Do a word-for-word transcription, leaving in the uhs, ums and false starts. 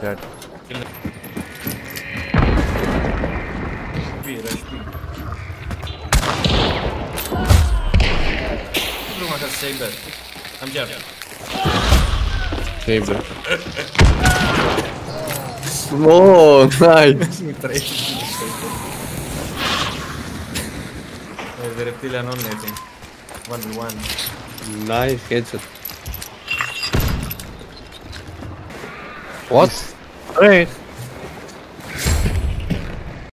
that. Kill him. B, rush B. Everyone has saber. I'm jab. Saber. Oh, nice. The reptilian only, I think. one v one. Nice headshot. What? Great.